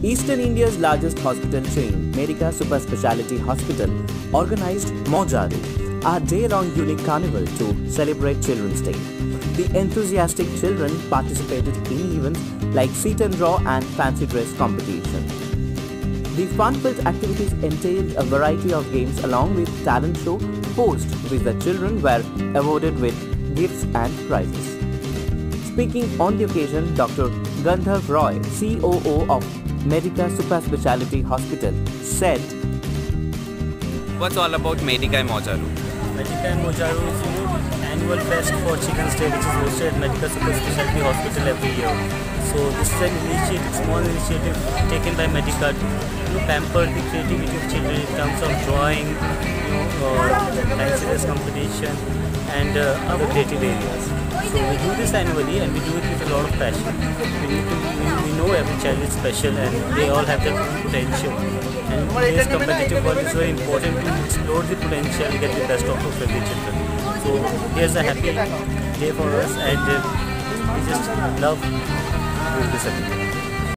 Eastern India's largest hospital chain, Medica Super Speciality Hospital, organized Mojaru, a day-long unique carnival to celebrate Children's Day. The enthusiastic children participated in events like seat and draw and fancy dress competition. The fun-filled activities entailed a variety of games along with talent show post which the children were awarded with gifts and prizes. Speaking on the occasion, Dr. Gandharv Roy, COO of Medica Super Speciality Hospital, said, What's all about Medica and Mojaru? Medica and Mojaru is annual fest for Children's Day, which is hosted at Medica Super Speciality Hospital every year. So this is an initiative, small initiative taken by Medica to pamper the creativity of children in terms of drawing, fancy dress competition, and other creative areas. So we do this annually, and we do it with a lot of passion. We know every child is special, and they all have their own potential. And in today's competitive world, it's very important to explore the potential and get the best out of every children. So here's a happy day for us, and we just love doing this every day.